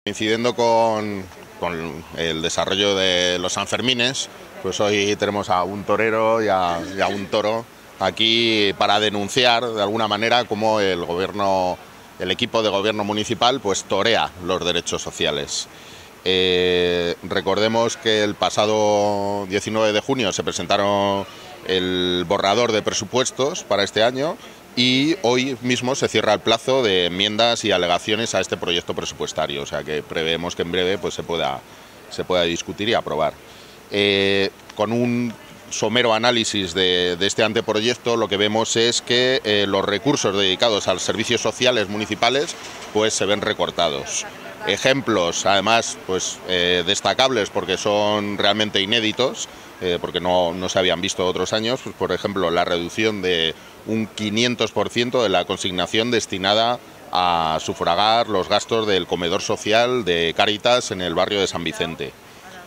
Coincidiendo con el desarrollo de los Sanfermines, pues hoy tenemos a un torero y a un toro aquí para denunciar de alguna manera cómo el equipo de gobierno municipal pues torea los derechos sociales. Recordemos que el pasado 19 de junio se presentaron el borrador de presupuestos para este año y hoy mismo se cierra el plazo de enmiendas y alegaciones a este proyecto presupuestario, o sea que preveemos que en breve pues, se pueda discutir y aprobar. Con un somero análisis de este anteproyecto, lo que vemos es que los recursos dedicados a los servicios sociales municipales pues, se ven recortados. Ejemplos, además, pues, destacables porque son realmente inéditos, porque no se habían visto otros años, pues, por ejemplo, la reducción de un 500% de la consignación destinada a sufragar los gastos del comedor social de Cáritas en el barrio de San Vicente.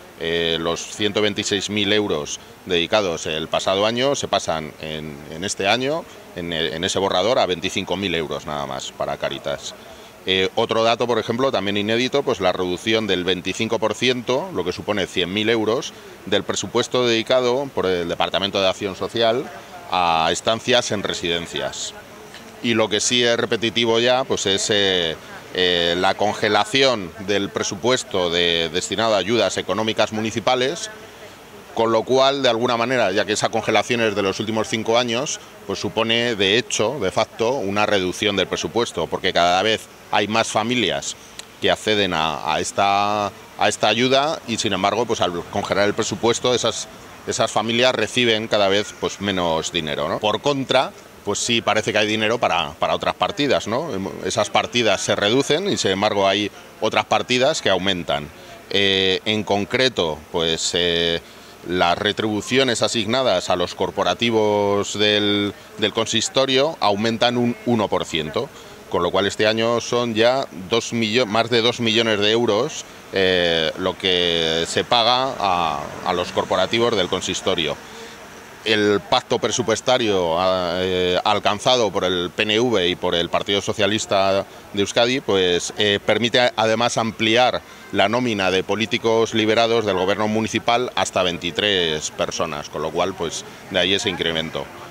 Los 126.000 euros dedicados el pasado año se pasan en este año, en ese borrador, a 25.000 euros nada más para Cáritas. Otro dato, por ejemplo, también inédito, pues la reducción del 25%, lo que supone 100.000 euros, del presupuesto dedicado por el Departamento de Acción Social a estancias en residencias. Y lo que sí es repetitivo ya, pues es la congelación del presupuesto destinado a ayudas económicas municipales, con lo cual, de alguna manera, ya que esa congelación es de los últimos 5 años, pues supone, de hecho, de facto, una reducción del presupuesto, porque cada vez hay más familias que acceden a esta ayuda y, sin embargo, pues al congelar el presupuesto, esas familias reciben cada vez pues, menos dinero, ¿no? Por contra, pues sí parece que hay dinero para otras partidas, ¿no? Esas partidas se reducen y, sin embargo, hay otras partidas que aumentan. En concreto, pues las retribuciones asignadas a los corporativos del consistorio aumentan un 1%, con lo cual este año son ya más de 2 millones de euros lo que se paga a los corporativos del consistorio. El pacto presupuestario alcanzado por el PNV y por el Partido Socialista de Euskadi pues, permite además ampliar la nómina de políticos liberados del gobierno municipal hasta 23 personas, con lo cual pues, de ahí ese incremento.